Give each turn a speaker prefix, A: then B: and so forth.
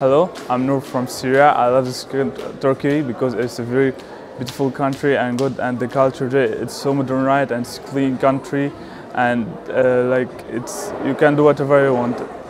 A: Hello, I'm Noor from Syria. I love Turkey because it's a very beautiful country and good, and the culture there, it's so modern, right, and it's a clean country, and you can do whatever you want.